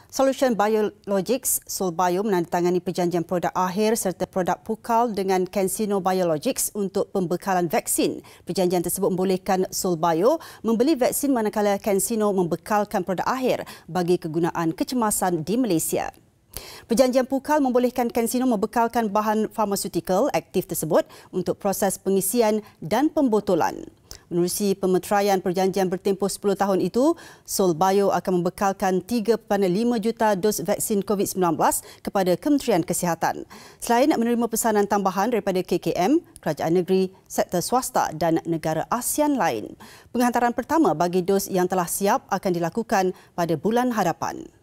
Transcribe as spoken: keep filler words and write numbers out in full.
Solution Biologics, SolBio menandatangani perjanjian produk akhir serta produk pukal dengan CanSino Biologics untuk pembekalan vaksin. Perjanjian tersebut membolehkan SolBio membeli vaksin manakala CanSino membekalkan produk akhir bagi kegunaan kecemasan di Malaysia. Perjanjian pukal membolehkan CanSino membekalkan bahan farmasutikal aktif tersebut untuk proses pengisian dan pembotolan. Menerusi pemeteraian perjanjian bertempoh sepuluh tahun itu, SolBio akan membekalkan tiga perpuluhan lima juta dos vaksin COVID sembilan belas kepada Kementerian Kesihatan. Selain menerima pesanan tambahan daripada K K M, kerajaan negeri, sektor swasta dan negara ASEAN lain. Penghantaran pertama bagi dos yang telah siap akan dilakukan pada bulan hadapan.